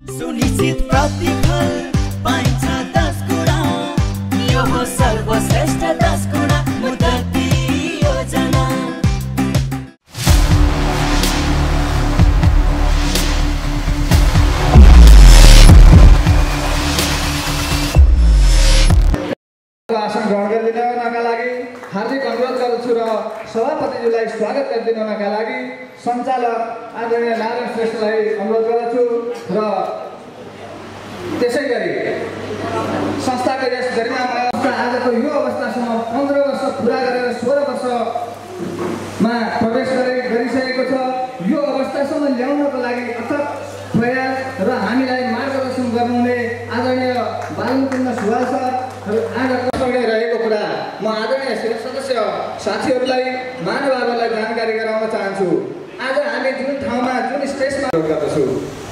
सुनिश्चित प्रतिफल पाइन्छ 10 गुणा, यो हो सर्वश्रेष्ठ 10 गुणा मुद्दती योजना। आसन ग्रहण गरिदिनका लागि हार्दिक अनुरोध गर्दछु र सभापतिज्यूलाई स्वागत गरिदिनका लागि सञ्चालक आदरणीय नारायण श्रेष्ठलाई अनुरोध गर्दछु र त्यसै गरी संस्थाको यस गरिमामय आजको यो अवस्थासम्म 15 वर्ष पुरा गरेर 16 वर्षमा प्रवेश गरिसकेको छ। यो अवस्थासम्म ल्याउनको लागि अथक प्रयास र हामीलाई मार्गदर्शन गर्नुहुने आदरणीय बालमुकुन्द सुवाल सर आज रहेको कुरा म आदरणीय सदस्य साथीहरूलाई महानुभावहरूलाई जानकारी गराउन चाहन्छु। आज हामी जुन ठाउँमा जुन स्टेजमा गर्दछु,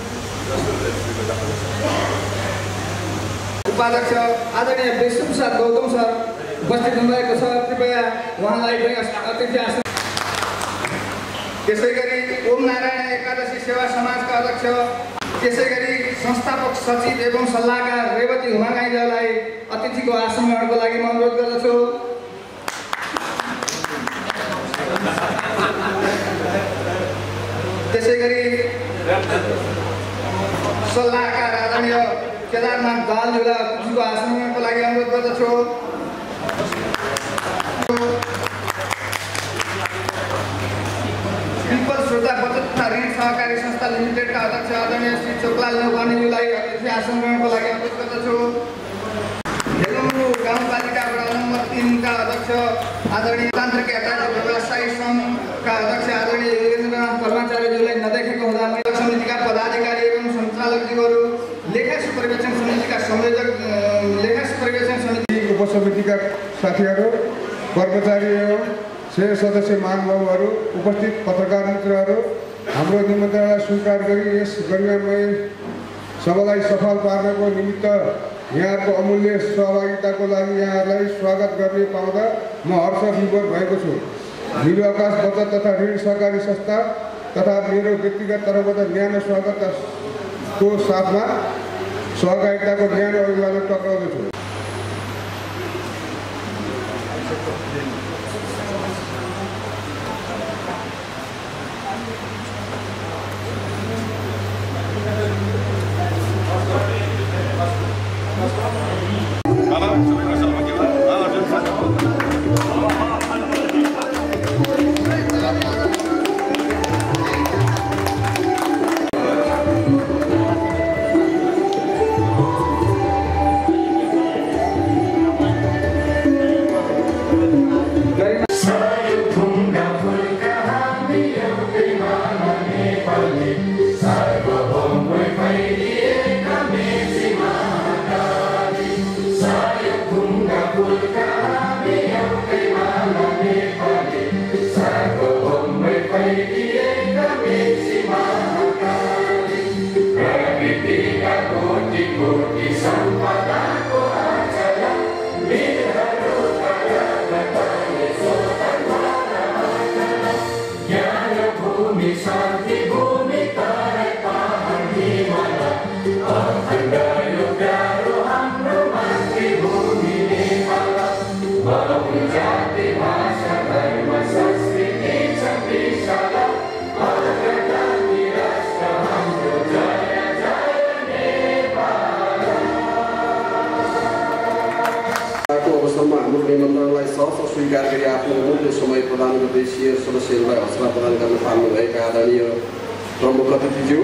उपाध्यक्ष आदरणीय विष्णु सर गौतम सर उपस्थित हुनुभएको छ, कृपया उहाँलाई अतिथि आसन। त्यसै गरी ओम नारायण एकादशी सेवा समाजका अध्यक्ष, त्यसै गरी संस्थापक सचिव एवं सल्लाहकार रेवती हुमागाईलाई अतिथिको आसन ग्रहणको लागि म अनुरोध गर्दछु। त्यसै गरी सल्लाहकार आदरणीय केदारनाथ दालज्यूलाई अतिथिको आसन ग्रहणको लागि अनुरोध गर्दछु। श्रोता बचत तथा ऋण सहकारी संस्था लिमिटेडका अध्यक्ष आदरणीय श्री चोकलाल नौपानेज्यूलाई अतिथि आसन ग्रहणको लागि अनुरोध गर्दछु। हेलम्बु गाउँपालिका वडा नम्बर 3 का अध्यक्ष आदरणीय तान्त्रिक एटाच व्यवसायी सङ्घका अध्यक्ष आदरणीय योगेन्द्रनाथ कर्मचारीज्यूलाई नदेखेको हुँदा महिला समितिका पदाधिकारी एवं सञ्चालकज्यूहरू, लेखा सुपरिवेक्षण समितिका संयोजक, लेखा सुपरिवेक्षण समिति उपसमितिका साथीहरू, कर्मचारी एवं सदस्य महानुभावहरू, उपस्थित पत्रकार मित्रहरू, हाम्रो निमन्त्रणालाई स्वीकार गरी यस गरिमामय सभालाई सफल पार्नको निमित्त यहाँको अमूल्य सहभागिताको लागि यहाँलाई स्वागत गर्ने पाउँदा म हर्ष विभोर भएको छु। नीलो आकाश बचत तथा ऋण सहकारी संस्था तथा मेरो व्यक्तिगत तर्फबाट न्यानो स्वागतको साथमा सहकारिताको न्यानो अभिवादन टक्राउँदछु। निमन्त्रणालाई सहर्ष स्वीकार गरी आफ्नो अमूल्य समय प्रदान गर्दै सिनियर सदस्यहरूलाई हौसला प्रदान गर्न थाल्नुभएका आदरणीय प्रमुख अतिथिज्यू,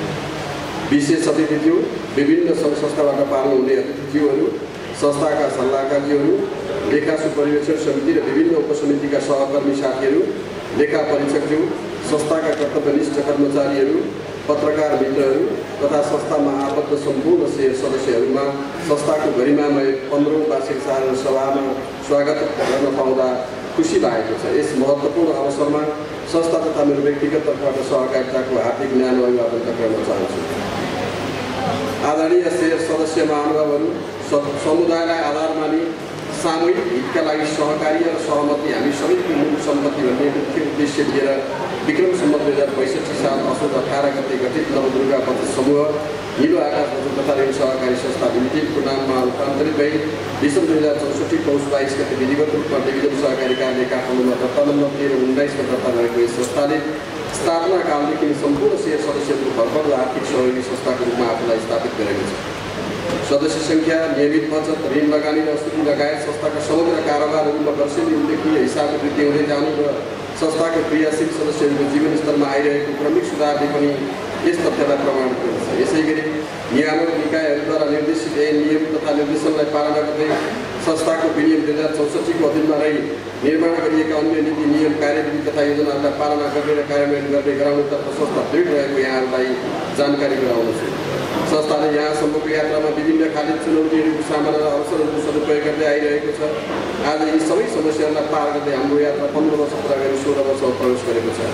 विशेष अतिथिज्यू, विभिन्न सङ्घ संस्थाबाट पाल्नुहुने अतिथिज्यूहरू, संस्थाका सल्लाहकारज्यूहरू, लेखा सुपरिवेक्षण समिति र विभिन्न उपसमितिका सहकर्मी साथीहरू, लेखा परीक्षकज्यू, संस्थाका कर्तव्यनिष्ठ कर्मचारीहरू, पत्रकार मित्रहरू तथा संस्थामा आबद्ध सम्पूर्ण सदस्यहरूमा संस्थाको गरिमामय 15औं वार्षिक साधारण सभामा स्वागत गर्न पाउँदा खुसी लागेको छ। यस महत्त्वपूर्ण अवसरमा संस्था तथा मेरो व्यक्तिगत तर्फबाट सहकारिताको हार्दिक न्यानो अभिवादन टक्राउन चाहन्छु। आदरणीय सदस्य महानुभावहरू, समुदायलाई आधार मानी सामूहिक हितका लागि सहकारी र सहमति हामी सबैको मूल सम्पत्ति भन्ने मुख्य उद्देश्य लिएर विक्रम सम्वत 2065 साल असोज 18 गते गठित नवदुर्गा बचत समूह नीलो आकाश बचत तथा ऋण सहकारी संस्था लिमिटेडको नाममा रूपान्तरित भई डिसेम्बर 2064 पौष 22 गते विधिवत रूपमा डिभिजन सहकारी कार्यालय काठमाडौँमा दर्ता नम्बर 1319 मा दर्ता भएको यस संस्थाले स्थापना कालदेखि सम्पूर्ण शेयर सदस्यहरूको भरपर्दो आर्थिक सहयोगी संस्थाको रूपमा आफूलाई स्थापित गरेको छ। सदस्य संख्या, नियमित बचत, ऋण लगानी र सुरु लगायत संस्थाका समग्र कारोबारहरूमा वर्षेनी उल्लेखनीय हिसाबले वृद्धि हुँदै जानु र संस्थाको क्रियाशील सदस्यहरूको जीवनस्तरमा आइरहेको क्रमिक सुधारले पनि यस तथ्यलाई प्रमाणित गर्दछ। यसैगरी नियामक निकायहरूद्वारा निर्देशित नियम तथा निर्देशनलाई पालना गर्दै संस्थाको विनियम 2064 को अधीनमा रही निर्माण गरिएका अन्य नीति नियम कार्यविधि तथा योजनाहरूलाई पालना गर्ने र कार्यान्वयन गर्ने गराउनुतर्फ संस्था दृढ रहेको यहाँहरूलाई जानकारी गराउँदछु। संस्थाले यहाँसम्मको यात्रामा विभिन्न खाली चुनौतीहरूको सामना र अवसरहरूको सदुपयोग गर्दै आइरहेको छ। आज यी सबै समस्याहरूलाई पार गर्दै हाम्रो यात्रा 15 वर्ष पुरा गरी 16 वर्षमा प्रवेश गरेको छ।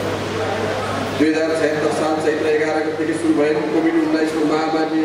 2076 साल चैत्र 11 गतेदेखि सुरु भएको कोभिड-19 को महामारी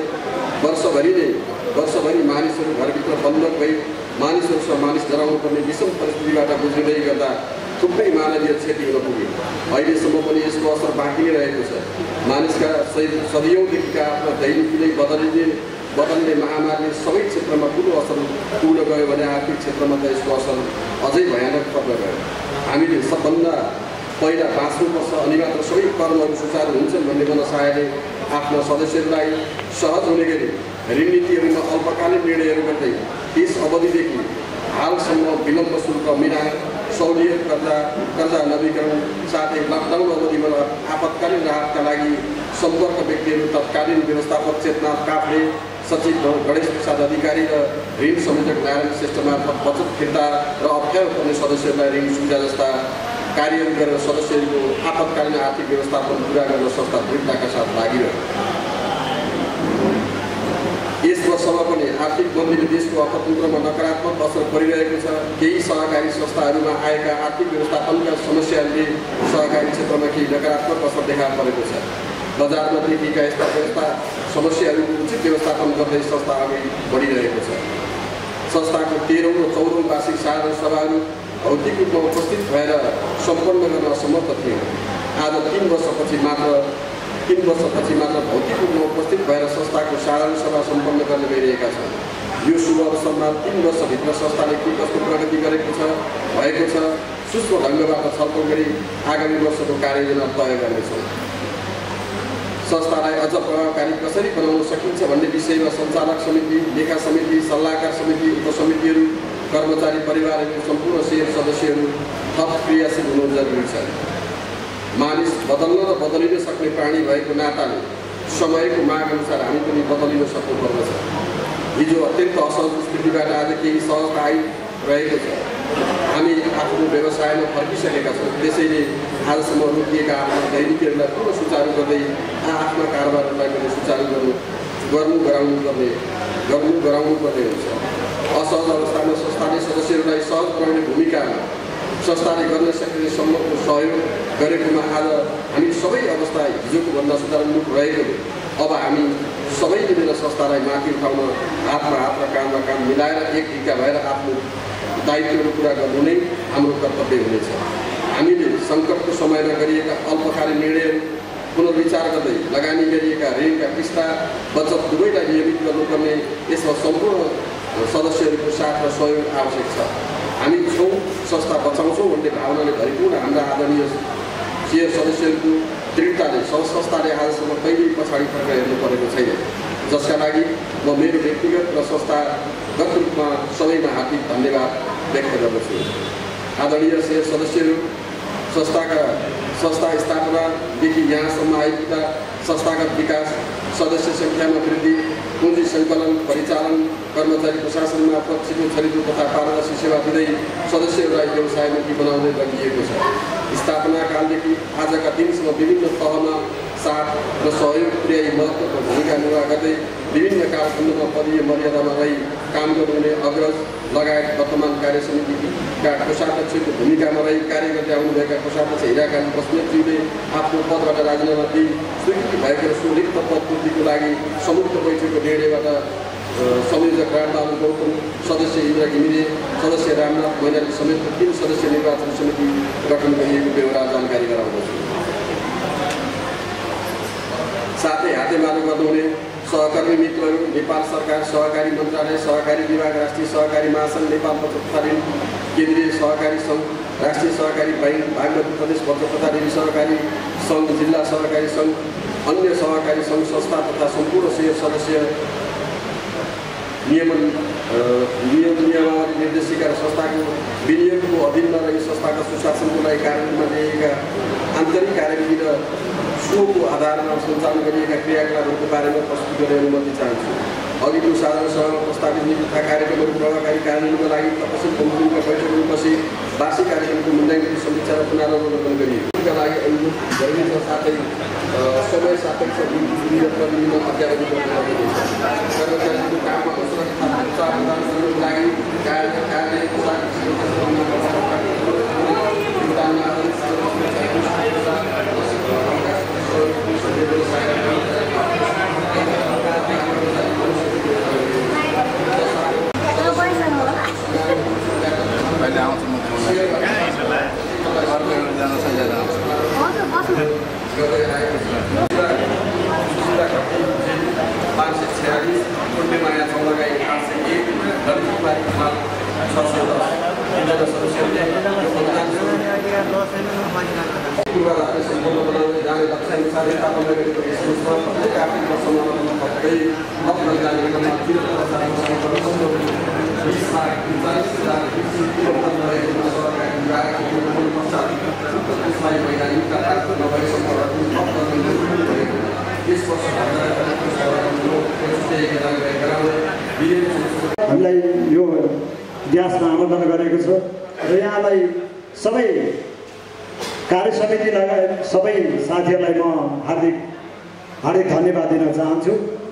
वर्षभरि मानिसहरू घरभित्र बन्द भई मानिसहरूसँग मानिस डराउनु पर्ने विषम परिस्थितिबाट गुज्रिँदै गर्दा थुप्रै मानवीय क्षति हुन पुग्यो। अहिलेसम्म पनि यसको असर बाँकी नै रहेको छ। मानिसका सदियौँदेखिका आफ्ना दैनिकीले बदल्ने महामारीले सबै क्षेत्रमा ठुलो असर पुग्न गयो भने आर्थिक क्षेत्रमा त यसको असर अझै भयानक पर्न गयो। हामीले सबभन्दा पहिला बाँच्नुपर्छ अनि मात्र सबै कर्महरू सुचारू हुन्छन् भन्ने मनसायले आफ्ना सदस्यहरूलाई सहज हुने गरी ऋण नीतिहरूमा अल्पकालीन निर्णयहरू गर्दै त्यस अवधिदेखि हालसम्म विलम्ब शुल्क मिलान, सहुलियत कर्जा नवीकरण साथै लकडाउन अवधिमा आपतकालीन राहतका लागि सम्पर्क व्यक्तिहरू तत्कालीन व्यवस्थापक चेतनाथ काफ्ले, सचिव गणेश प्रसाद अधिकारी र ऋण संयोजक नारायण श्रेष्ठ मार्फत बचत फिर्ता र अप्ठ्यारो पर्ने सदस्यहरूलाई ऋण सुविधा जस्ता कार्यहरू गरेर सदस्यहरूको आपतकालीन आर्थिक व्यवस्थापन पुरा गर्न संस्था दृढताका साथ लागिरह्यो। यस वर्षमा पनि आर्थिक मन्दीले देशको अर्थतन्त्रमा नकारात्मक असर परिरहेको छ। केही सहकारी संस्थाहरूमा आएका आर्थिक व्यवस्थापनका समस्याहरूले सहकारी क्षेत्रमा केही नकारात्मक असर देखा परेको छ। बजारमा देखिएका यस्ता समस्याहरूको उचित व्यवस्थापन गर्दै संस्था अघि बढिरहेको छ। संस्थाको 13औं र 14औं वार्षिक साधारण सभाहरू भौतिक रूपमा उपस्थित भएर सम्पन्न गर्न असमर्थ थियो। आज 3 वर्षपछि मात्र भौतिक रूपमा उपस्थित भएर संस्थाको साधारण सभा सम्पन्न गर्न गइरहेका छन्। यो शुभ अवसरमा 3 वर्षभित्र संस्थाले के कस्तो प्रगति भएको छ सूक्ष्म ढङ्गबाट छलफल गरी आगामी वर्षको कार्ययोजना तय गर्नेछौँ। संस्थालाई अझ प्रभावकारी कसरी बनाउन सकिन्छ भन्ने विषयमा सञ्चालक समिति, लेखा समिति, सल्लाहकार समिति, उपसमितिहरू, कर्मचारी परिवारहरू, सम्पूर्ण शेयर सदस्यहरू थप क्रियाशील हुनु जरुरी छ। मानिस बदल्न र बदलिन सक्ने प्राणी भएको नाताले समयको माग अनुसार हामी पनि बदलिन सक्नुपर्दछ। हिजो अत्यन्त असहज स्थितिबाट आज केही सहजता आइरहेको छ। हामी आफ्नो व्यवसायमा फर्किसकेका छौँ। त्यसैले आजसम्म रोकिएका आफ्ना दैनिकीहरूलाई पुनः सुचारू गर्दै आफ्ना कारोबारहरूलाई पनि सुचारू गराउनु पर्ने हुन्छ। असहज अवस्थामा संस्थाले सदस्यहरूलाई सहज बनाउने भूमिकामा संस्थाले गर्न सकिने सम्मको सहयोग गरेकोमा आज हामी सबै अवस्था हिजोको भन्दा सुधारोन्मुख रहेकोले अब हामी सबै मिलेर संस्थालाई माथि उठाउन हातमा हात र काममा काम मिलाएर एक ढिक्का भएर आफ्नो दायित्वहरू पुरा गर्नु नै हाम्रो कर्तव्य हुनेछ। हामीले सङ्कटको समयमा गरिएका अल्पकालीन निर्णयहरू पुनर्विचार गर्दै लगानी गरिएका ऋणका किस्ता बचत दुवैलाई नियमित गर्नुपर्ने, यसमा सम्पूर्ण सदस्यहरूको साथ र सहयोग आवश्यक छ। हामी छौँ संस्था बचाउँछौँ भन्ने भावनाले भरिपूर्ण हाम्रा आदरणीय शेयर सदस्यहरूको दृढताले संस्थाले आजसम्म कहिल्यै पछाडि फर्केर हेर्नु परेको छैन, जसका लागि म मेरो व्यक्तिगत र संस्थागत रूपमा सबैमा हार्दिक धन्यवाद व्यक्त गर्दछु। आदरणीय शेयर सदस्यहरू, संस्था स्थापनादेखि यहाँसम्म आइपुग्दा संस्थागत विकास, सदस्य सङ्ख्यामा वृद्धि, पुँजी सङ्कलन, परिचालन, कर्मचारी प्रशासन मार्फत छिटो छरितो तथा पारदर्शी सेवा दिँदै सदस्यहरूलाई व्यवसायमुखी बनाउँदै लगिएको छ। स्थापना कालदेखि आजका दिनसम्म विभिन्न तहमा साथ र सहयोग पुर्याई महत्त्वपूर्ण भूमिका निर्वाह गर्दै विभिन्न कालखण्डमा पदीय मर्यादामा रही काम गर्नुहुने अग्रज लगायत वर्तमान कार्य समितिका कोषाध्यक्षको भूमिकामा रही कार्य गर्दै आउनुभएका कोषाध्यक्ष हिराकान्त बस्नेतज्यूले आफ्नो पदबाट राजीनामा दिई स्वीकृति भएको सुलिप्त पदपूर्तिको लागि संयुक्त बैठकको निर्णयबाट संयोजक रामबाबु गौतम, सदस्य इन्द्र घिमिरे, सदस्य रामनाथ मैनाली समेत 3 सदस्य निर्वाचन समिति गठन गरिएको बेहोरा जानकारी गराउँदछु। साथै हातेमालो गर्नुहुने सहकर्मी मित्रहरू, नेपाल सरकार सहकारी मन्त्रालय, सहकारी विभाग, राष्ट्रिय सहकारी महासङ्घ, नेपाल पत्र तथा ऋण केन्द्रीय सहकारी सङ्घ, राष्ट्रिय सहकारी बैंक, बागमती प्रदेश पत्र तथा ऋण सहकारी सङ्घ, जिल्ला सहकारी सङ्घ, अन्य सहकारी सङ्घ संस्था तथा सम्पूर्ण शेयर सदस्य, नियमावली निर्देशिका र संस्थाको विनियोगको अधीनमा रही संस्थाका सुशासनको लागि कार्यान्वयनमा ल्याइएका आन्तरिक कार्यविधि र सोको आधारमा सञ्चालन गरिएका क्रियाकलापहरूको बारेमा प्रस्तुत गर्ने अनुमति चाहन्छु। अघिल्लो साधारण सभामा प्रस्तावित नीति तथा कार्यक्रमहरू प्रभावकारी कार्यान्वयनको लागि तपसिल कमिटीका बैठकहरू बसी वार्षिक कार्यक्रमको मूल्याङ्कन, समीक्षा र पुनरावलोकन गरियो। यसका लागि अनुरोध गरिनेछ। साथै समय सापेक्ष विभिन्न अध्यावधि गरिनेछ। कर्मचारीको काममा अवसर तथा उत्साह प्रदान गर्नको लागि कार्यालयको पहले आउँछ म जान सजिलो पूर्णिमाया लगाई 801 दलितबारी खिलाफ 610 पूर्वाधार सम्पन्न बनाउने जाने लक्ष्यानुसार स्थापना गरेको यस संस्थामा प्रत्येक आर्थिक वर्षमा प्रत्येक अप्रिल कार्यक्रममा 20 हामीलाई यो इतिहासमा आमन्त्रण गरेको छ र यहाँलाई सबै कार्य समिति लगायत सबै साथीहरूलाई म हार्दिक धन्यवाद दिन चाहन्छु।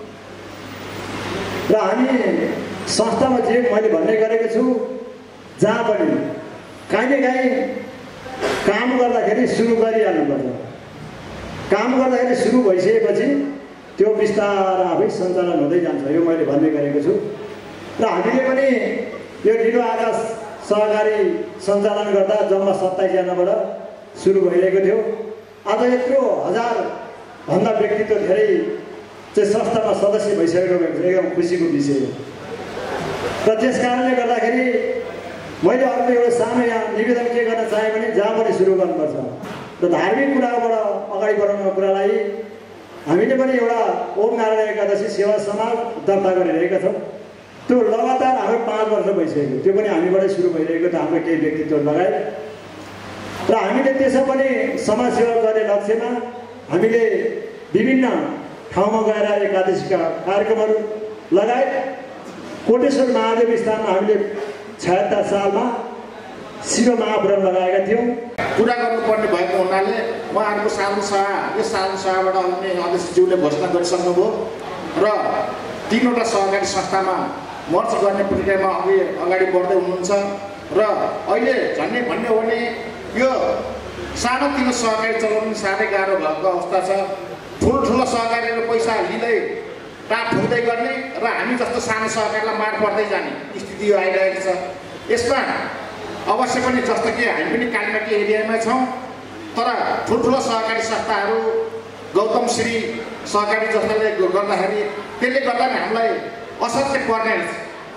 र हामी संस्थामा जे मैले भन्ने गरेको छु, जहाँ पनि कहिलेकाहीँ काम गर्दाखेरि सुरु गरिहाल्नुपर्छ। काम गर्दाखेरि सुरु भइसकेपछि त्यो बिस्तारै आफै सञ्चालन हुँदै जान्छ, यो मैले भन्ने गरेको छु। र हामीले पनि यो ढिलो आकाश सहकारी सञ्चालन गर्दा जम्मा 27 जनाबाट सुरु भइरहेको थियो। आज यत्रो 1000 भन्दा व्यक्तित्व धेरै चाहिँ संस्थामा सदस्य भइसकेको एकदम खुसीको विषय हो। र त्यस कारणले गर्दाखेरि मैले अर्को एउटा सानो यहाँ निवेदन के गर्न चाहेँ भने जहाँ पनि सुरु गर्नुपर्छ र धार्मिक कुराबाट अगाडि बढाउनुको कुरालाई हामीले पनि एउटा ओम नारायण एकादशी सेवा समाज दर्ता गरिरहेका छौँ। त्यो लगातार हाम्रो 5 वर्ष भइसक्यो, त्यो पनि हामीबाटै सुरु भइरहेको थियो, हाम्रो केही व्यक्तित्व लगायत। र हामीले त्यसो पनि समाजसेवा गर्ने लक्ष्यमा हामीले विभिन्न ठाउँमा गएर एकादशीका कार्यक्रमहरू लगायत कोटेश्वर महादेव स्थानमा हामीले 76 सालमा शिव महापुराण लगाएका थियौँ। पुरा गर्नुपर्ने भएको हुनाले उहाँहरूको साधारण सभा, यस साधारण सभाबाट आउने अध्यक्षज्यूले घोषणा गरिसक्नुभयो र 3वटा सहकारी संस्थामा मर्ज गर्ने प्रक्रियामा अगाडि बढ्दै हुनुहुन्छ। र अहिले झन्डै भन्ने हो भने यो सानोतिनो सहकारी चलाउनु साह्रै गाह्रो भएको अवस्था छ। ठुल्ठुलो सहकारीहरू पैसा लिँदै टाप ठुक्दै गर्ने र हामी जस्तो सानो सहकारीलाई मार पर्दै जाने स्थिति यो आइरहेको छ। यसमा अवश्य पनि जस्तो कि हामी पनि कालीमाटी एरियामा छौँ, तर ठुल्ठुलो सहकारी संस्थाहरू गौतम श्री सहकारी जस्ताले गर्दाखेरि त्यसले गर्दा नि हामीलाई असत्य पर्ने रहेछ।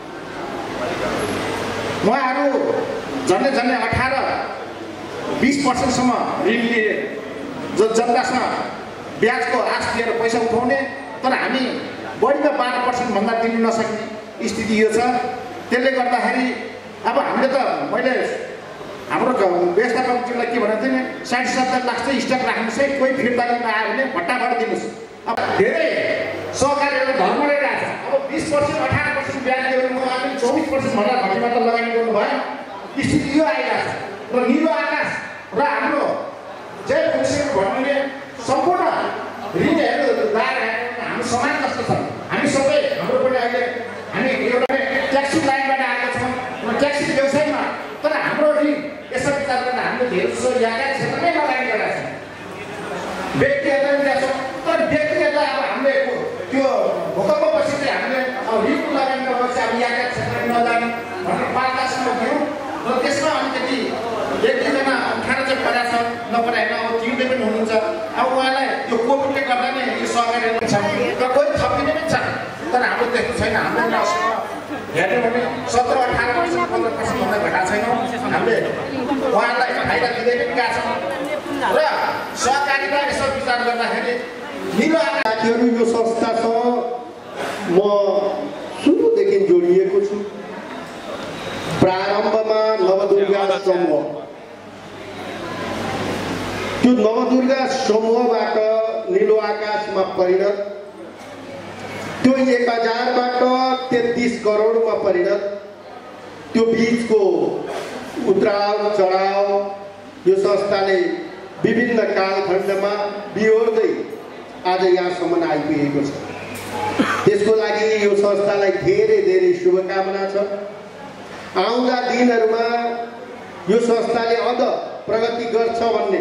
उहाँहरू झन्डै 18-20% ऋण लिए, जो जनतासँग ब्याजको आश दिएर पैसा उठाउने, तर हामी बढीमा 12% भन्दा दिन नसक्ने स्थिति यो छ। त्यसले गर्दाखेरि अब हामीले त मैले हाम्रो व्यवस्थापकजीलाई के भनेको थिएँ, 60-70 लाख चाहिँ स्टक राख्नुहोस् है, कोही फिर्ता लिन आयो भने भट्टाबाट दिनुहोस्। अब धेरै सहकारीहरू धर्मले राख्छ। अब 20%, 18% ब्याज दियो भने उहाँले 24% भनेर घटीमा त लगानी गर्नुभयो। स्थिति यो आइरहेको छ। र निलो आकाश र हाम्रो जय पुरुषहरू भन्ने सम्पूर्ण ऋणहरू लगाएर हाम्रो समाज कस्तो छ, हामी सबै हाम्रो पनि अहिले हामी एउटा ट्याक्सी लाइनबाट आएका छौँ र ट्याक्सी व्यवसायमा, तर हाम्रो ऋण यसो विचार गरेर हामीले धेरै जसो यातायात क्षेत्रमै लगानी गरेका छौँ। व्यक्तिहरूलाई दिएका छौँ, तर व्यक्तिहरूलाई अब हामीले त्यो भूकम्पपछि चाहिँ हामीले ऋण हुनुहुन्छ। अब उहाँलाई यो कोभिडले गर्दा नै यो सहकारी ऋण छ र कोही थपिने पनि छ, तर हाम्रो त्यस्तो छैन। हाम्रो नसँग हेर्ने भने 17-18% 15% भन्दा घटाएको छैनौँ। हामीले उहाँलाई फाइदा दिँदै पनि गएको छौँ र सहकारीमा यसो विचार गर्दाखेरि निलो साथीहरू यो संस्थासँग म सुरुदेखि जोडिएको छु। प्रारम्भमा नवदुर्गा समूह, त्यो नवदुर्गा समूहबाट निलो आकाशमा परिणत, त्यो 1000बाट 33 करोडमा परिणत, त्यो बिचको उत्राव चढाव यो संस्थाले विभिन्न कालखण्डमा बिहोर्दै आज यहाँसम्म आइपुगेको छ। त्यसको लागि यो संस्थालाई धेरै धेरै शुभकामना छ। आउँदा दिनहरूमा यो संस्थाले अझ प्रगति गर्छ भन्ने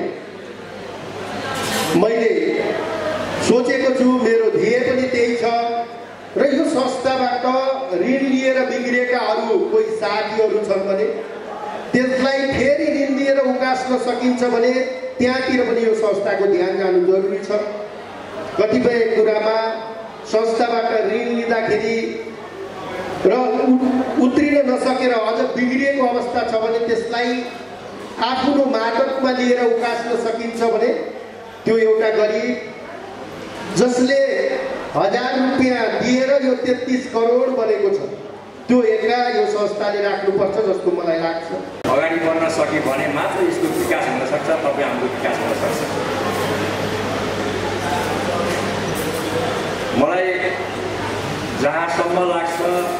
मैले सोचेको छु। मेरो ध्येय पनि त्यही छ र यो संस्थाबाट ऋण लिएर बिग्रिएका अरू कोही साथीहरू छन् भने त्यसलाई फेरि ऋण लिएर उकास्न सकिन्छ भने त्यहाँतिर पनि यो संस्थाको ध्यान जानु जरुरी छ। कतिपय कुरामा संस्थाबाट ऋण लिँदाखेरि र उत्रिन नसकेर अझ बिग्रिएको अवस्था छ भने त्यसलाई आफ्नो मार्फतमा लिएर उकास्न सकिन्छ भने त्यो एउटा गरिब जसले 1000 रुपियाँ दिएर यो 33 करोड बनेको छ त्यो एक्ला यो संस्थाले राख्नुपर्छ जस्तो मलाई लाग्छ। अगाडि बढ्न सक्यो भने मात्र यसको विकास हुन सक्छ, तपाईँ हाम्रो विकास हुन सक्छ। मलाई जहाँसम्म लाग्छ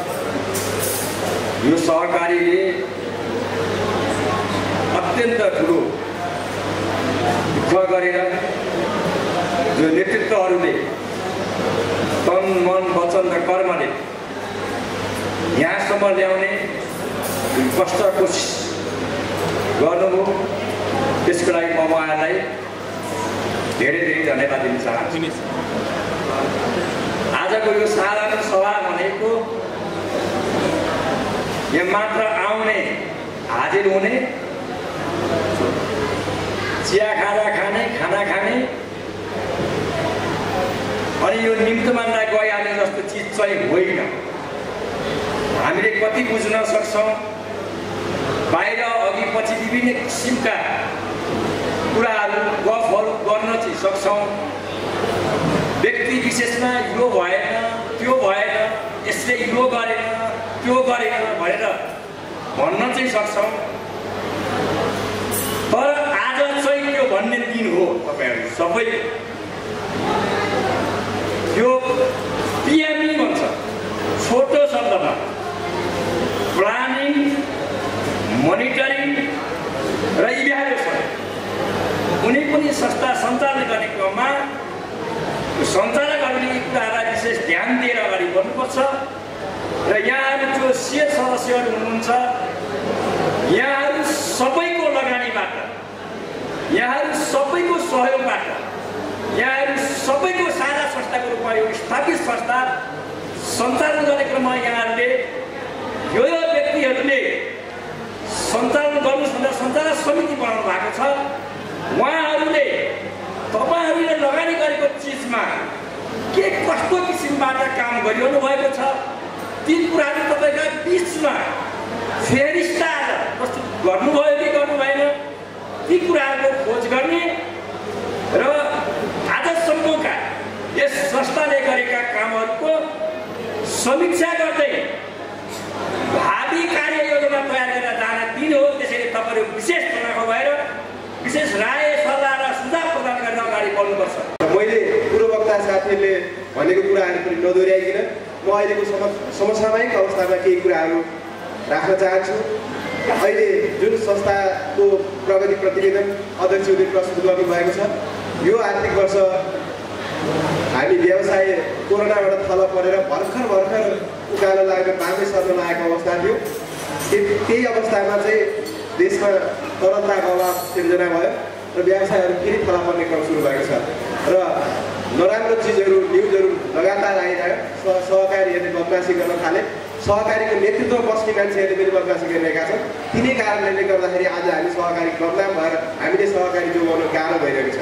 यो सहकारीले अत्यन्त ठुलो दुःख गरेर जो नेतृत्वहरूले तन मन वचन र कर्मले यहाँसम्म ल्याउने कष्ट कोसिस गर्नुभयो, त्यसको लागि म उहाँलाई धेरै धेरै धन्यवाद दिन चाहन्छु। आजको यो साधारण सभा भनेको यहाँ मात्र आउने हाजिर हुने, चिया खाजा खाने, खाना खाने अनि यो निम्तमानलाई गइहाल्ने जस्तो चिज चाहिँ होइन। हामीले कति बुझ्न सक्छौँ, बाहिर अघि पछि विभिन्न किसिमका कुराहरू गफहरू गर्न चाहिँ सक्छौँ। व्यक्ति विशेषमा यो भएन त्यो भएन, यसले यो गरेन त्यो गरेन भनेर भन्न चाहिँ सक्छौँ। तर आज चाहिँ त्यो भन्ने दिन हो तपाईँहरू सबै। यो पिएमई भन्छ छोटो शब्दमा, प्लानिङ, मोनिटरिङ र इभ्यालुएसन। कुनै पनि संस्था सञ्चालन गर्ने क्रममा सञ्चालकहरूले यी कुराहरूलाई विशेष ध्यान दिएर अगाडि बढ्नुपर्छ। र यहाँहरू जो सिए सदस्यहरू हुनुहुन्छ, यहाँहरू सबैको लगानीबाट, यहाँहरू सबैको सहयोगबाट, यहाँहरू सबैको साझा संस्थाको रूपमा यो स्थापित संस्था सञ्चालन गर्ने क्रममा यहाँहरूले यो व्यक्तिहरूले सञ्चालन गर्नु भनेर सञ्चालक समिति बनाउनु भएको छ। उहाँहरूले तपाईँहरूले लगानी गरेको चिजमा के कस्तो किसिमबाट काम गरिरहनु भएको छ ती कुराहरू तपाईँका बिचमा फेरिस्ता प्रस्तुत गर्नुभयो कि गर्नु भएन ती कुराहरूको खोज गर्ने र आजसम्मका यस संस्थाले गरेका कामहरूको समीक्षा गर्दै भावी कार्ययोजना तयार गरेर जान दिनु हो। त्यसैले तपाईँहरू विशेष तर्क भएर विशेष राय सल्लाह र सुझाव प्रदान गरेर अगाडि बढ्नुपर्छ। मैले पूर्ववक्ता साथीहरूले भनेको कुराहरू पनि नदोहोऱ्याइकन म अहिलेको समसामयिक अवस्थामा केही कुराहरू राख्न चाहन्छु। अहिले जुन संस्थाको प्रगति प्रतिवेदन अध्यक्षले प्रस्तुत गर्नुभएको छ, यो आर्थिक वर्ष हामी व्यवसाय कोरोनाबाट थल परेर भर्खर उकालो लागेर बाँकै सर्न लागेको अवस्था थियो। त्यही अवस्थामा चाहिँ देशमा तरलताको अभाव सिर्जना भयो र व्यवसायहरू फेरि थला पर्ने क्रम सुरु भएको छ र नराम्रो चिजहरू न्युजहरू लगातार आइरह्यो। सहकारीहरूले बदमासी गर्न थाले, सहकारीको नेतृत्वमा बस्ने मान्छेहरूले पनि बदमासी गरिरहेका छन्। तिनै कारणले गर्दाखेरि आज हामी सहकारी बदनाम भएर हामीले सहकारी जोगाउन गाह्रो भइरहेको छ।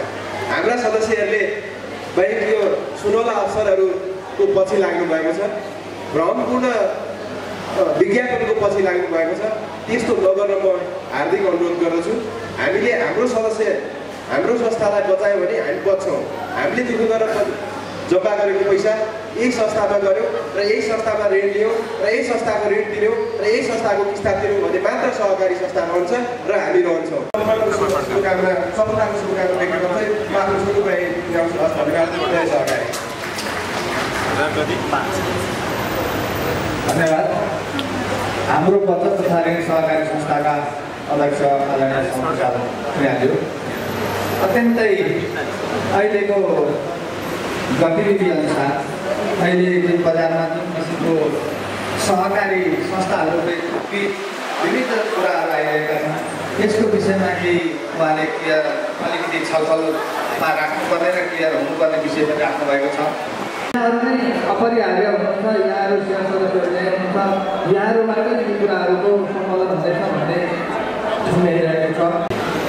हाम्रा सदस्यहरूले बाहेक यो सुनौला अवसरहरूको पछि लाग्नु भएको छ, भ्रमपूर्ण विज्ञापनको पछि लाग्नु भएको छ। त्यस्तो नगर्न म हार्दिक अनुरोध गर्दछु। हामीले हाम्रो सदस्य हाम्रो संस्थालाई बचायो भने हामी बच्छौँ। हामीले दुःख गरेर जम्मा गरेको पैसा यही संस्थामा गऱ्यौँ र यही संस्थामा ऋण लियौँ र यही संस्थाको ऋण तिर्यौँ र यही संस्थाको किस्ता तिर्यौँ भने मात्र सहकारी संस्था रहन्छ र हामी रहन्छौँ। शुभकामना, सफलताको शुभकामना व्यक्त गर्दै म आफ्नो सुरुमै ल्याउँछु। हस्, धन्यवाद। जय सहकारी। धन्यवाद। हाम्रो बचत तथा ऋण सहकारी संस्थाका अध्यक्ष आदरणीय संचालक श्रीज्यू, अत्यन्तै अहिलेको गतिविधि अनुसार अहिले जुन बजारमा जुन किसिमको सहकारी संस्थाहरू विविध कुराहरू आइरहेका छन्, यसको विषयमा केही उहाँले क्लियर अलिकति छलफलमा राख्नुपर्ने र क्लियर हुनुपर्ने विषय पनि राख्नुभएको छ। यहाँहरू नै अपरिहार्य हुनुहुन्छ, यहाँहरू सेवा सदस्यहरू हुनुहुन्छ, यहाँहरूबाट यी कुराहरूको सम्पादन हुँदैछ भन्ने सुनिरहेको छ।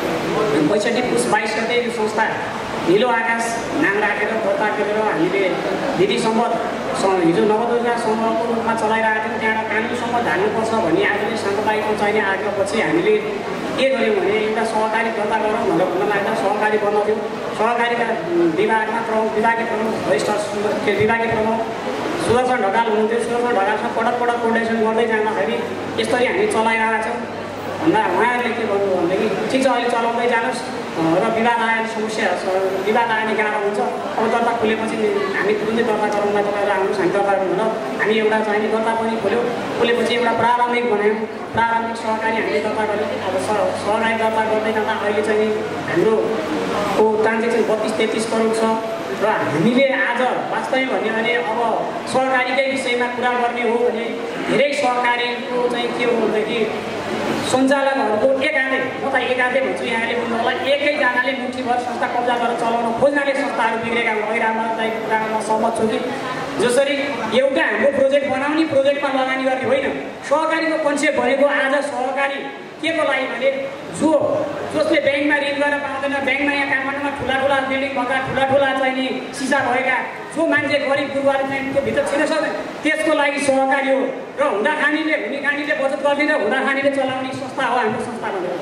65 पुस 22 गते यो संस्था नीलो आकाश नाम राखेर दर्ता गरेर हामीले दिदी सम्बत हिजो नवदुर्गा समूहको रूपमा चलाइरहेका थियौँ। त्यहाँबाट कानुन सम्बत धान्नुपर्छ भन्ने आजले साम्प्रदायिक चाहिने आग्रहपछि हामीले के गर्यौँ भने एउटा सहकारी दर्ता गरौँ भनेर भन्न लाग्दा सहकारी बन्न थियौँ। सहकारीका विभागमा विभागीय प्रमुख विभागीय प्रमुख सुदर्शन ढकाल हुनुहुन्थ्यो। सुदर्शन ढकालसँग पटक पटक कोर्डिनेसन गर्दै जाँदाखेरि यसरी हामी चलाइरहेका छौँ भन्दा उहाँहरूले के भन्नु भनेदेखि ठिक छ अहिले चलाउँदै जानुहोस् र विवाद आएर समस्या विवाद आउने गाह्रो हुन्छ। अब दर्ता खोलेपछि हामी तुरुन्तै दर्ता गरौँला, तपाईँहरू आउनुहोस् हामी दर्ता गरौँ भनेर हामी एउटा चाहिने दर्ता पनि खोलेपछि एउटा प्रारम्भिक बनायौँ। प्रारम्भिक सहकारी हामीले दर्ता गऱ्यौँ। अब सहकारी दर्ता गर्दै जाँदा अहिले चाहिँ हाम्रोको ट्रान्जेक्सन 32-33 करोड छ र हामीले आज वास्तवमै भन्यो भने अब सहकारीकै विषयमा कुरा गर्ने हो भने धेरै सहकारीको चाहिँ के हो भनेदेखि सञ्चालकहरूको एकाधे, म त एकाधे भन्छु, यहाँले बुझ्नु होला, एकैजनाले मुठीभर संस्था कब्जा गरेर चलाउन खोज्नाले संस्थाहरू बिग्रेका कुरामा सहमत छु कि जसरी एउटा हाम्रो प्रोजेक्ट बनाउने प्रोजेक्टमा लगानी गर्ने होइन। सहकारीको कन्सेप्ट भनेको आज सहकारी के को लागि भने जसले ब्याङ्कमा ऋण गरेर पाउँदैन, ब्याङ्कमा यहाँ काठमाडौँमा ठुला बिल्डिङ भएका ठुला चाहिँ नि सिसा भएका जो मान्छे गरिब गुरुवाले चाहिँ त्यो भित्र छिर्न सक्दैन, त्यसको लागि सहकारी हो। र हुँदाखानीले बचत गर्ने र हुँदाखानीले चलाउने संस्था हो हाम्रो संस्था भनेर।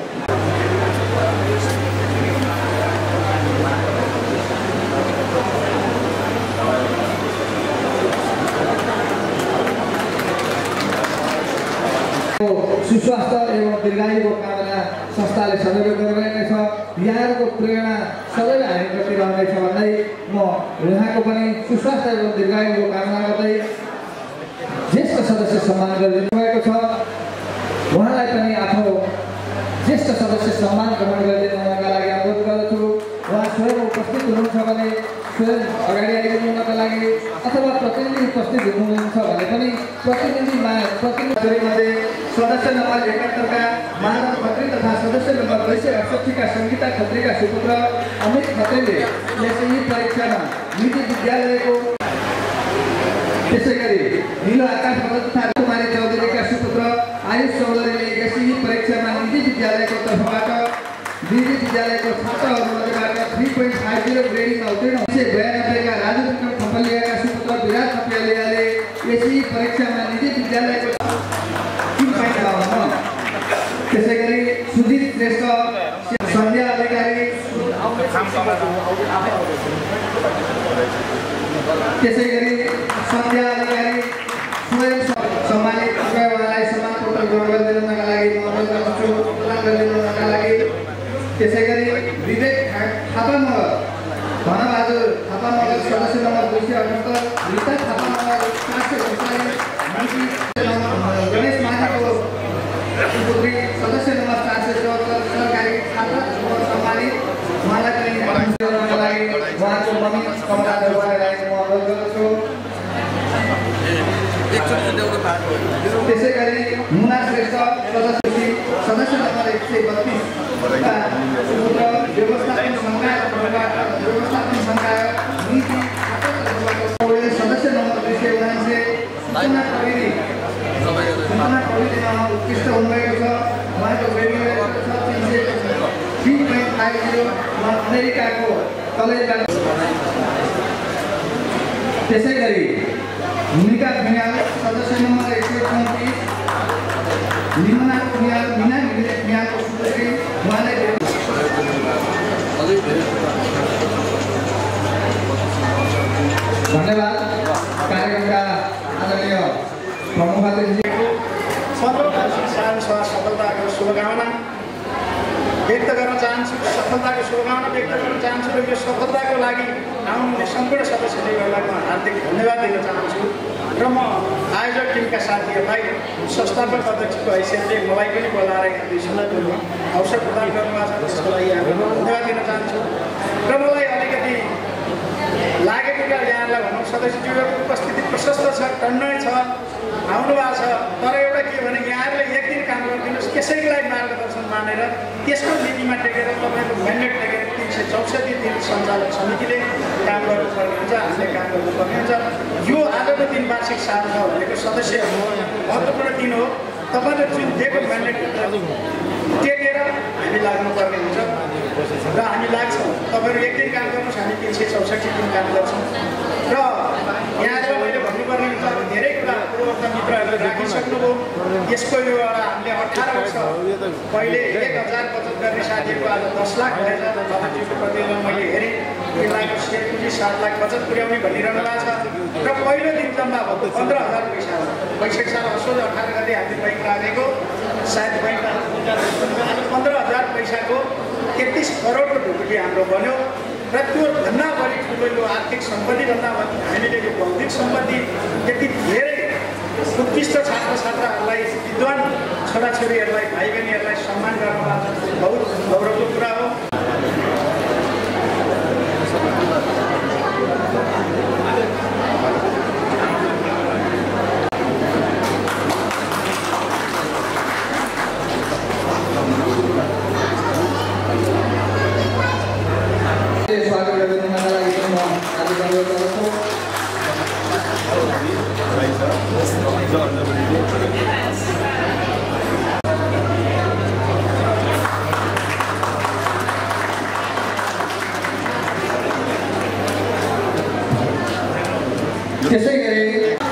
सुस्वास्थ्य एवं दीर्घायुको कामना संस्थाले सहयोग गरिरहेको छ। यहाँहरूको प्रेरणा सबैलाई हामी प्रति रहनेछ भन्दै म उहाँको पनि सुस्वास्थ्य एवं दीर्घायुको कामना गर्दै ज्येष्ठ सदस्य सम्मान गरिदिनु भएको छ। उहाँलाई पनि आफ्नो ज्येष्ठ सदस्य सम्मान ग्रहण गरिदिनुका लागि अनुरोध गर्दछु। उहाँ स्वयं उपस्थित हुनुहुन्छ भने स्वयं अगाडि आइदिनुका लागि अथवा प्रतिनिधि उपस्थित हुनुहुन्छ भने पनि प्रतिनिधिमध्ये सदस्य नम्बर 71 का मानव खत्री तथा सदस्य नम्बर 268 का सङ्गीता खत्रीका सुपुत्र अमित खत्रीले यसै परीक्षामा निजी विद्यालयको, त्यसै गरी नीलो आकाश तथा कुमारी चौधरीका सुपुत्र आयुष चौधरीले यसै परीक्षामा निजी विद्यालयको तर्फबाट निजी विद्यालयको छात्रहरूमध्येबाट 3.50 ग्रेडिङमा उत्तीर्ण 92 का राजु विक्रम खपलियाका सुपुत्र विराज खपलियाले यसै परीक्षामा निजी विद्यालयको 3.52, त्यसै गरी सुजित श्रेष्ठ, सन्ध्या अधिकारी, त्यसै गरी सन्ध्या अधिकारी स्वयं सम्मानित उहाँलाई सम्मान पत्र ग्रहण गरिदिनुका लागि म अनुरोध गर्दछु, प्रदान गरिदिनुका लागि। त्यसै गरी विवेक थापा मगर, धनबहादुर थापा मगर सदस्य नम्बर 278, रिता थापा मगर 447, गणेश माझीको सुपुत्री सदस्य नम्बर 474 सरकारी छात्र सम्मानित, उहाँलाई पनि गर्नका लागि उहाँको मम्मी कमला देउवालाई म अनुरोध गर्दछु। त्यसै गरी मुना श्रेष्ठ सदस्य नम्बर 132 व्यवस्थापन संघ नीति सदस्य नम्बर 279 सूचना प्रविधिमा उत्कृष्ट हुनुभएको छ। उहाँको ग्रेडिङ 3.50 अमेरिकाको त्यसै गरी निका भुइयाल सदस्य नम्बर 134 निमना भुइयाल मिना भुइयालको सुपुत्री उहाँलाई धन्यवाद। कार्यक्रमका आदरणीय प्रमुख अतिथिको सफलताको शुभकामना व्यक्त गर्न चाहन्छु, सफलताको शुभकामना व्यक्त गर्न चाहन्छु र यो सफलताको लागि आउनुहुने सम्पूर्ण सदस्यहरूलाई म हार्दिक धन्यवाद दिन चाहन्छु र म आयोजक टिमका साथीहरूलाई संस्थापक अध्यक्षको हैसियतले मलाई पनि बोलाएर यहाँ 2 समय बोल्न अवसर प्रदान गर्नुभएको छ, त्यसको लागि धन्यवाद दिन चाहन्छु। र मलाई अलिकति लागेको कुरा यहाँलाई भनौँ, सदस्यज्यूहरूको उपस्थिति प्रशस्त छ, टन्नै छ, आउनु भएको छ, तर एउटा के भने यहाँहरूले एक दिन काम गरिदिनुहोस्, त्यसैको लागि मार्गदर्शन मानेर त्यसको नीतिमा टेकेर तपाईँको म्यान्डेट टेकेर 364 दिन सञ्चालक समितिले काम गर्नुपर्ने हुन्छ, हामीले काम गर्नुपर्ने हुन्छ। यो आजको दिन वार्षिक साधना भनेको सदस्य महत्त्वपूर्ण दिन हो। तपाईँले जुन दिएको म्यान्डेट टेकेर हामी लाग्नुपर्ने हुन्छ र हामी लाग्छौँ। तपाईँहरू एक दिन काम गर्नुहोस्, हामी 364 दिन काम गर्छौँ। र यहाँले मैले भन्नुपर्ने हुन्छ, अब धेरै कुरा पूर्ववर्ती मित्रहरूले राखिसक्नुभयो। यसको यो एउटा हामीले 18 वर्ष पहिले 1000 बचत गर्ने साथीहरूको आज 10 लाख भएछ। तपाईँको प्रतिवेदन मैले हेरेँ, 3 लाख सेयर पुँजी 7 लाख बचत पुर्याउने भनिरहनु भएको छ र पहिलो दिन जम्मा भएको 15,000 पैसा हो। वैशाख साल असोज 18 गते हामी बैङ्क राखेको, सायद बैङ्क 15,000 पैसाको 33 करोडको ढुकुटी हाम्रो बन्यो र त्यो भन्दा बढी ठुलो यो आर्थिक सम्पत्तिभन्दा हामीले यो बौद्धिक सम्पत्ति यति धेरै उत्कृष्ट छात्र छात्राहरूलाई, विद्वान छोराछोरीहरूलाई, भाइ बहिनीहरूलाई सम्मान गर्नमा बहुत गौरवको कुरा हो। स्वागत गरिदिनुको लागि म आज अनुरोध गर्छु। त्यसै गरी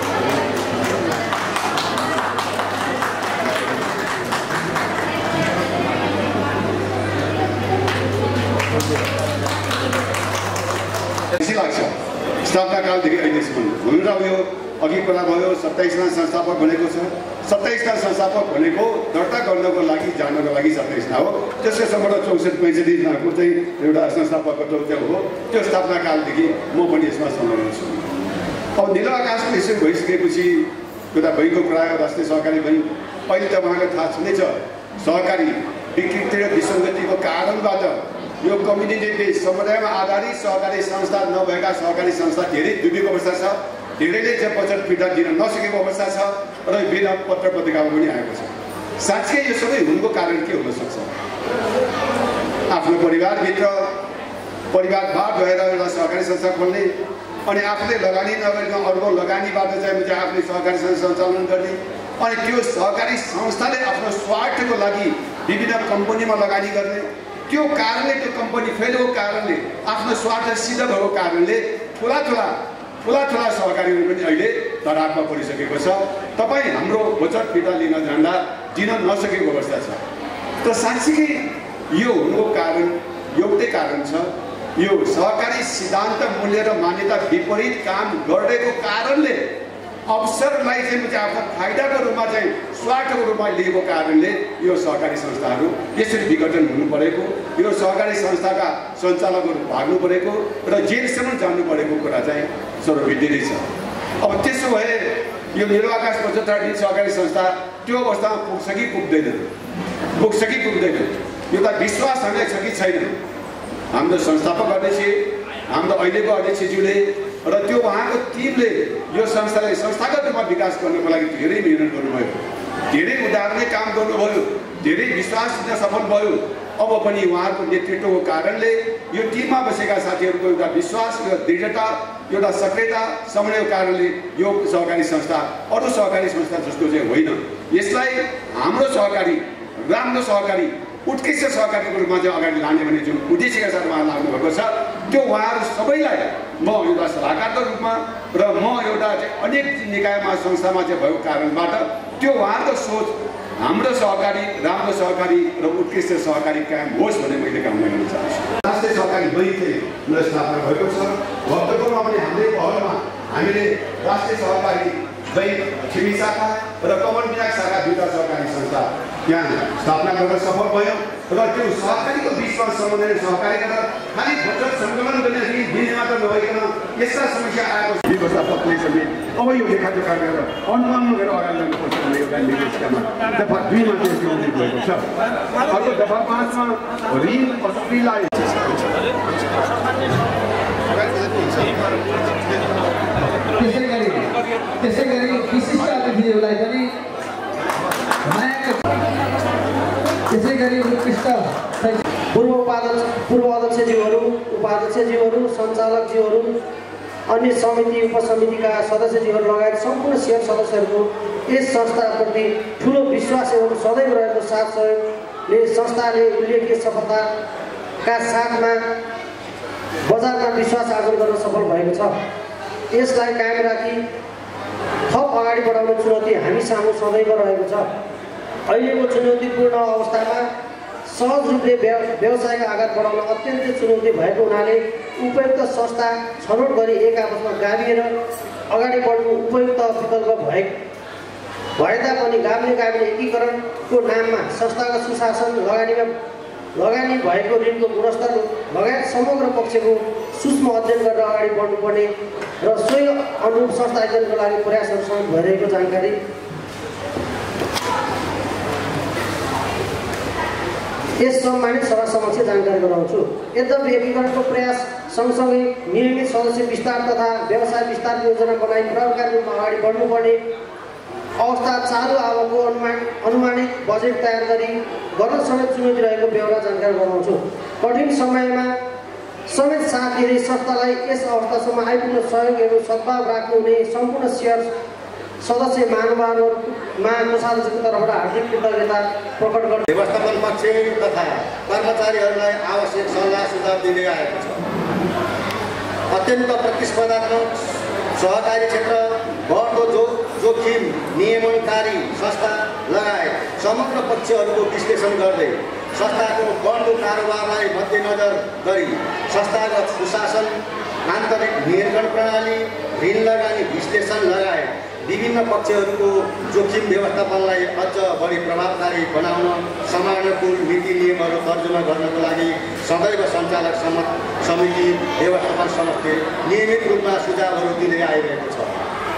खुसी लाग्छ स्थापनाकालदेखि अहिलेसम्म। हुन त यो अघि कुरा भयो 27मा संस्थापक भनेको छ। 27मा संस्थापक भनेको दर्ता गर्नको लागि जानको लागि 27 हो। त्यसको सम्बन्ध 64-65 को चाहिँ एउटा संस्थापकको हो। त्यो स्थापनाकालदेखि म पनि यसमा संलग्न छु। अब नीलो आकाशको हिस्सा भइसकेपछि एउटा बैङ्कको कुरा, राष्ट्रिय सहकारी बैङ्क, अहिले त उहाँलाई थाहा छँदैछ सहकारी विकृति र विसङ्गतिको कारणबाट यो कम्युनिटी बेस समुदायमा आधारित सहकारी संस्था नभएका सहकारी संस्था धेरै डुबेको अवस्था छ। धेरैले चाहिँ बचत फिर्ता दिन नसकेको अवस्था छ र विना पत्र पत्रिकामा पनि आएको छ। साँच्चै यो सबै हुनुको कारण के हुन सक्छ? आफ्नो परिवारभित्र परिवारवाद भएर एउटा सहकारी संस्था खोल्ने अनि आफूले लगानी नगरिकन अरूको लगानीबाट चाहिँ आफ्नो सहकारी संस्था सञ्चालन गर्ने, अनि त्यो सहकारी संस्थाले आफ्नो स्वार्थको लागि विभिन्न कम्पनीमा लगानी गर्ने, त्यो कारणले त्यो कम्पनी फेल भएको कारणले आफ्नो स्वार्थ सिद्ध भएको कारणले ठुला सहकारीहरू पनि अहिले तरापमा परिसकेको छ। तपाईँ हाम्रो बचत फिर्ता लिन जाँदा दिन नसकेको अवस्था छ। त साँच्चीकै यो हुनुको कारण एउटै कारण छ, यो सहकारी सिद्धान्त मूल्य र मान्यता विपरीत काम गरेको कारणले अवसरलाई चाहिँ आफ्नो फाइदाको रूपमा चाहिँ स्वार्थको रूपमा लिएको कारणले यो सहकारी संस्थाहरू यसरी विघटन हुनु परेको, यो सहकारी संस्थाका सञ्चालकहरू भाग्नु परेको र जेलसम्म जानु परेको कुरा चाहिँ सर्वविदित छ। अब त्यसो भए यो नीलो आकाश बचत ऋण सहकारी संस्था त्यो अवस्थामा पुग्छ कि पुग्दैन? यो त विश्वास हामीलाई छ कि छैन? हाम्रो संस्थापक अध्यक्ष, हाम्रो अहिलेको अध्यक्षज्यूले र त्यो उहाँको टिमले यो संस्थालाई संस्थागत रूपमा विकास गर्नको लागि धेरै मेहनत गर्नुभयो, धेरै उदाहरणले काम गर्नुभयो, धेरै विश्वास दिन सफल भयो। अब पनि उहाँको नेतृत्वको कारणले यो टिममा बसेका साथीहरूको एउटा विश्वास, एउटा दृढता, एउटा सक्रियता समन्वयको कारणले यो सहकारी संस्था अरू सहकारी संस्था जस्तो चाहिँ होइन। यसलाई हाम्रो सहकारी, राम्रो सहकारी उत्कृष्ट सहकारीको रूपमा चाहिँ अगाडि लाने भन्ने जुन उद्देश्यका साथ उहाँ लाग्नुभएको छ त्यो उहाँहरू सबैलाई म एउटा सल्लाहकारको रूपमा र म एउटा चाहिँ अनेक निकायमा संस्थामा चाहिँ भएको कारणबाट त्यो उहाँहरूको सोच हाम्रो सहकारी राम्रो सहकारी र उत्कृष्ट सहकारी कायम होस् भन्ने मैले कामना गर्न चाहन्छु। राष्ट्रिय सहकारी बैङ्क चाहिँ स्थापना भएको छ। भक्तपुरमा पनि हाम्रै पहलमा हामीले राष्ट्रिय सहकारी बैङ्क छिमी शाखा र कमलबिनाक शाखा दुईवटा सहकारी संस्था यहाँ स्थापना गर्न सफल भयो र त्यो सहकारीको बिचमा समन्वय सहकारी गरेर खालि बचत सङ्कलन गर्ने दिने मात्र नभइकन यस्ता समस्या आएको व्यवस्थापकले समेत अब यो लेखाजोखा गरेर अनुमान गरेर अगाडि लानुपर्छ भन्ने एउटा निर्देशिकामा दफा 2 मा चाहिँ उल्लेख भएको छ। अर्को दफा 5 मा ऋण असुलीलाई त्यसै गरी विशिष्ट अतिथिहरूलाई पनि त्यसै गरी उत्कृष्ट पूर्व अध्यक्षज्यूहरू, उपाध्यक्षज्यूहरू, सञ्चालकज्यूहरू, अन्य समिति उपसमितिका सदस्यज्यूहरू लगायत सम्पूर्ण सेयर सदस्यहरूको यस संस्थाप्रति ठुलो विश्वास एवं सदैव रहेको साथ सहयोगले संस्थाले उल्लेखित सफलताका साथमा बजारमा विश्वास आर्जन गर्न सफल भएको छ। यसलाई कायम राखी थप अगाडि बढाउने चुनौती हामी सामु सदैव रहेको छ। अहिलेको चुनौतीपूर्ण अवस्थामा सहज रूपले व्यवसायको आकार बढाउन अत्यन्तै चुनौती भएको हुनाले उपयुक्त संस्था छनौट गरी एक आपसमा गाभिएर अगाडि बढ्नु उपयुक्त विकल्प भए तापनि गाभिने एकीकरणको नाममा संस्थाको सुशासन लगानी भएको ऋणको गुणस्तर लगायत समग्र पक्षको सूक्ष्म अध्ययन गरेर अगाडि बढ्नुपर्ने र सोही अनुरूप संस्था आयोजनको लागि प्रयासहरू समेत भइरहेको जानकारी यस सम्मानित सभा समक्ष जानकारी गराउँछु। यद्यपि एकीकरणको प्रयास सँगसँगै नियमित सदस्य विस्तार तथा व्यवसाय विस्तार योजना बनाई प्रभावकारी रूपमा अगाडि बढ्नुपर्ने अवस्था चालु आवकको अनुमानित बजेट तयार गर्न समेत चुनौती रहेको बेहोरा जानकारी गराउँछु। कठिन समयमा समेत साथ दिँदै संस्थालाई यस अवस्थासम्म आइपुग्न सहयोग एवं सद्भाव राख्नु हुने सम्पूर्ण सेयर सदस्य महानुभावहरूमा कोषाध्यक्षको तर्फबाट हार्दिक कृतज्ञता प्रकट गर्दै व्यवस्थापन पक्ष तथा कर्मचारीहरूलाई आवश्यक सल्लाह सुझाव दिँदै आएको छ। अत्यन्त प्रतिस्पर्धात्मक सहकारी क्षेत्र, बढ्दो जोखिम नियमनकारी संस्था लगायत समग्र पक्षहरूको विश्लेषण गर्दै संस्थाको बढ्दो कारोबारलाई मध्यनजर गरी संस्थागत सुशासन, आन्तरिक नियन्त्रण प्रणाली, ऋण लगानी विश्लेषण लगायत विभिन्न पक्षहरूको जोखिम व्यवस्थापनलाई अझ बढी प्रभावकारी बनाउन समानुकूल नीति नियमहरू तर्जुमा गर्नको लागि सदैव सञ्चालक समिति व्यवस्थापन समूहले नियमित रूपमा सुझावहरू दिँदै आइरहेको छ।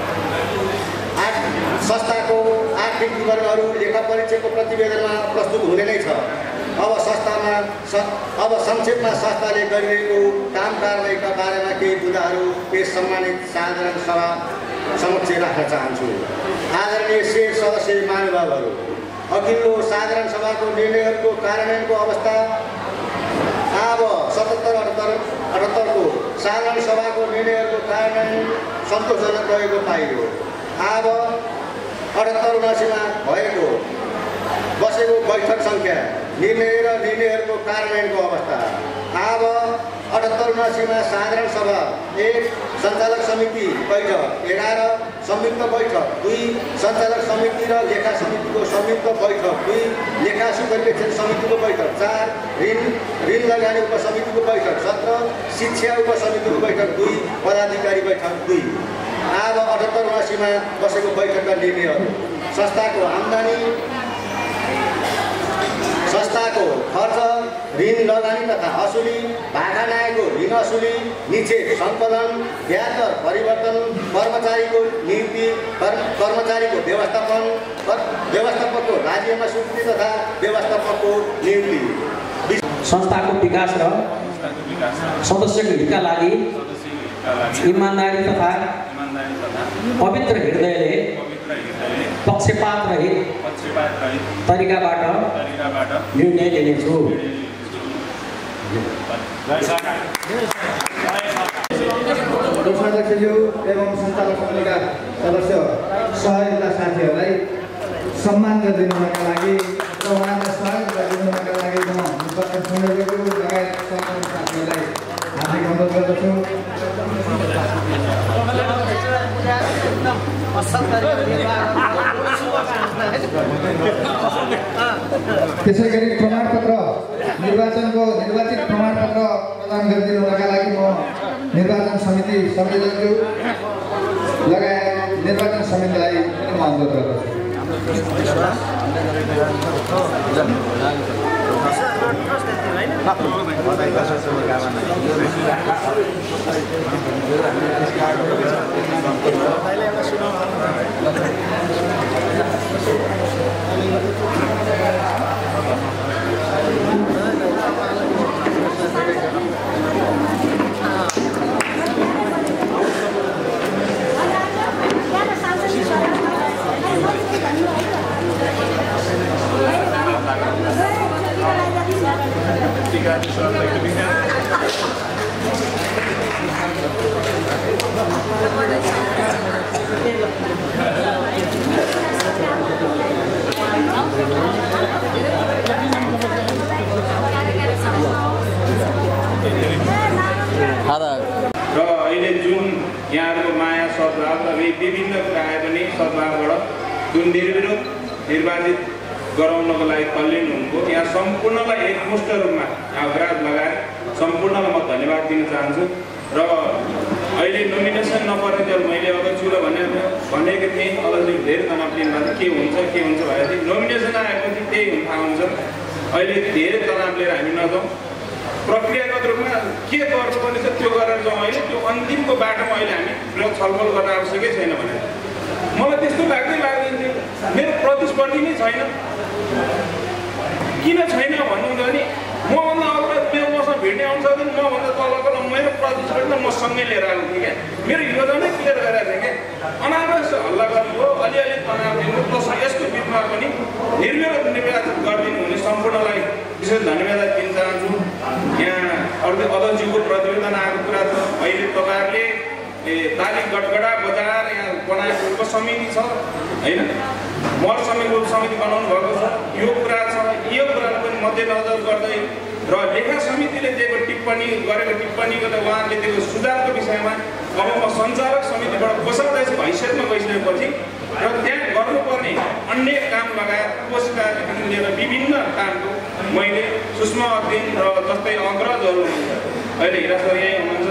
संस्थाको आर्थिक विवरणहरू लेखा परीक्षाको प्रतिवेदनमा प्रस्तुत हुने नै छ। अब संक्षेपमा संस्थाले गरिरहेको काम कारबाहीका बारेमा केही बुँदाहरू यस सम्मानित साधारण सभा समक्ष राख्न चाहन्छु। आदरणीय सेयर सदस्य महानुभावहरू, अघिल्लो साधारण सभाको निर्णयहरूको कार्यान्वयनको अवस्था अब 77-78 को साधारण सभाको निर्णयहरूको कार्यान्वयन सन्तोषजनक रहेको पाइयो। अब 78-79 भएको बसेको बैठक सङ्ख्या, निर्णय र निर्णयहरूको कार्यान्वयनको अवस्था। अब 78-79 साधारण सभा 1, सञ्चालक समिति बैठक 11, संयुक्त बैठक 2, सञ्चालक समिति र लेखा समितिको संयुक्त बैठक 2, लेखा सुपरिवेक्षण समितिको बैठक 4, ऋण लगानी उपसमितिको बैठक 17, शिक्षा उपसमितिको बैठक 2, पदाधिकारी बैठक 2। अब 78-79 बसेको बैठकका निर्णयहरू: संस्थाको आम्दानी, संस्थाको खर्च, ऋण लगानी तथा असुली, भागा लागेको ऋण असुली, निक्षेप सङ्कलन, ब्याज दर परिवर्तन, कर्मचारीको नियुक्ति, कर्मचारीको व्यवस्थापन, व्यवस्थापकको राज्यमा स्वीकृति तथा व्यवस्थापकको नियुक्ति। संस्थाको विकास र सदस्यको हितका लागि इमानदारी तथा पवित्र हृदयले पक्षपात रहित तरिकाबाट निर्णय लिनेछु। कोषाध्यक्षज्यू एवं सञ्चालक समितिका सदस्य सहयोगका साथीहरूलाई सम्मान गरिदिनुका लागि र उहाँलाई सहयोग गरिदिनुका लागि लगायत सम्पूर्ण साथीहरूलाई हार्दिक अनुरोध गर्दछु। त्यसै गरी प्रमाणपत्र निर्वाचित प्रमाणपत्र प्रदान गरिदिनुका लागि म निर्वाचन समिति संयोजकज्यू लगायत निर्वाचन समितिलाई पनि म अनुरोध गर्दछु। र अहिले जुन यहाँहरूको माया सद्भाव र विभिन्न कुरा आए पनि सद्भावबाट जुन निर्विरोध निर्वाचित गराउनको लागि तल्लीन हुनुभयो, यहाँ सम्पूर्णलाई एकमुष्ट रूपमा आग्रह लगाएर सम्पूर्णलाई म धन्यवाद दिन चाहन्छु। र अहिले नोमिनेसन नपर्ने जब मैले अध्यक्षलाई भनेको थिएँ, अध्यक्षले धेरै तनाव लिनुभएको थियो के हुन्छ भनेको थिएँ। नोमिनेसन आएपछि त्यही हुन थाहा हुन्छ। अहिले धेरै तनाव लिएर हामी नजाउँ, प्रक्रियागत रूपमा के गर्नुपर्ने छ त्यो गरेर जाउँ। अहिले त्यो अन्तिमको बाटोमा अहिले हामी छलफल गर्न आवश्यकै छैन भने मलाई त्यस्तो लाग्दैन थियो। मेरो प्रतिस्पर्धी नै छैन, किन छैन भन्नुहुन्छ भने मभन्दा अग्रज मसँग भिड्ने आउँछ भने मभन्दा तलको मेरो प्रतिस्पर्धी म सँगै लिएर आएको थिएँ क्या। मेरो योजनै क्लियर गरेको थिएँ क्या। अनावश्यक हल्ला गर्नुभयो, अलिअलि तनाव दिनु, प्लस यसको बिचमा पनि निर्विरोध निर्वाचित गरिदिनु हुने सम्पूर्णलाई विशेष धन्यवाद दिन चाहन्छु। यहाँ अध्यक्षज्यूको प्रतिवेदन आएको कुरा छ। अहिले तपाईँहरूले ताली गडगडा बजार यहाँ बनाएको उपसमिति छ होइन, मल समिति बनाउनु भएको छ। यो कुरा छ, यो कुरालाई पनि मध्यनजर गर्दै र लेखा समितिले दिएको गरेको टिप्पणीको त उहाँहरूले दिएको सुधारको विषयमा अब म सञ्चालक समितिबाट कोषाध्यक्ष हैसियतमा गइसकेपछि र त्यहाँ गर्नुपर्ने अन्य काम लगायत कोषकादेखि लिएर विभिन्न कामको मैले सूक्ष्म अध्ययन र जस्तै अग्रजहरू अहिले हिरासर यहीँ हुनुहुन्छ,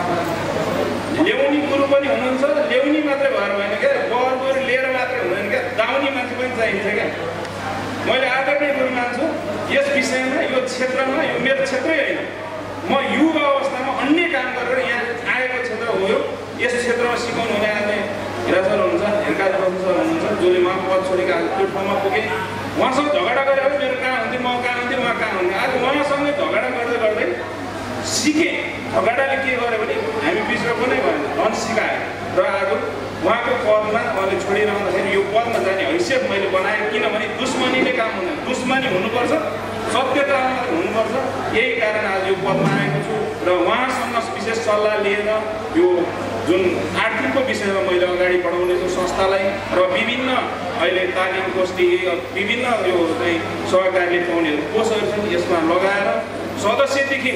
ल्याउने कुरो पनि हुनुहुन्छ। ल्याउने मात्रै भएर भएन क्या, बरबोरी लिएर मात्रै हुँदैन क्या, दाउने मान्छे पनि चाहिन्छ क्या। मैले आदरणीय गुरु मान्छु यस विषयमा, यो क्षेत्रमा, यो मेरो क्षेत्रै होइन, म युवा अवस्थामा अन्य काम गरेर यहाँ आएको क्षेत्र हो। यस क्षेत्रमा सिकाउनु हुने आज हिरासर हुनुहुन्छ, हेरकाज प्रोफेसर हुनुहुन्छ, जसले उहाँ पद छोडेको आज त्यो ठाउँमा पुगेँ। उहाँसँग झगडा गरेर मेरो कहाँ हुन्थ्यो, म कहाँ हुन्थेँ, उहाँ कहाँ हुन्थेँ। आज उहाँसँगै झगडा गर्दै गर्दै सिकेँ। झगडाले के गर्यो भने हामी बिचमा कुनै भएन, धन सिकायो र आज उहाँको पदमा उहाँले छोडिरहँदाखेरि यो पदमा जाने हैसियत मैले बनाएँ। किनभने दुश्मनीले काम हुँदैन, दुश्मनी हुनुपर्छ, सत्यतामा हुनुपर्छ। यही कारण आज यो पदमा आएको छु र उहाँसँग विशेष सल्लाह लिएर यो जुन आर्थिकको विषयमा मैले अगाडि बढाउने छु संस्थालाई र विभिन्न अहिले तालिम गोष्ठी विभिन्न यो चाहिँ सहकारीले पाउने कोषहरू छन्, यसमा लगाएर सदस्यदेखि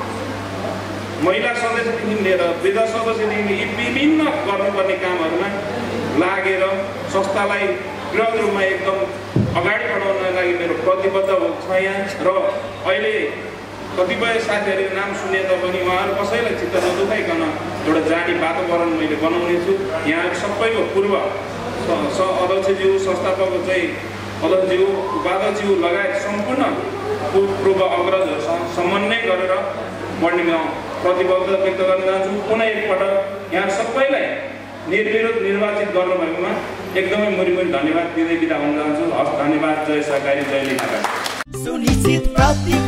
महिला सदस्यदेखि लिएर वृद्ध सदस्यदेखि विभिन्न गर्नुपर्ने कामहरूमा लागेर संस्थालाई बृहत रूपमा एकदम अगाडि बढाउनको लागि मेरो प्रतिबद्ध छ यहाँ। र अहिले कतिपय साथीहरूको नाम सुने तापनि उहाँहरू कसैलाई चित्त नदुखाइकन एउटा जाने वातावरण मैले बनाउने छु। यहाँ सबैको पूर्व अध्यक्षज्यू, संस्थापक चाहिँ अध्यक्षज्यू, उपाध्यक्षज्यू लगायत सम्पूर्ण पूर्व अग्रजहरूसँग समन्वय गरेर बढ्ने म प्रतिबद्ध व्यक्त गर्न चाहन्छु। पुनः एकपटक यहाँ सबैलाई निर्विरोध निर्वाचित गर्नुभएकोमा एकदमै मुरी धन्यवाद दिँदै बिदा हुन चाहन्छु। हस्, धन्यवाद। जय सहकारी, जय लेखाकार।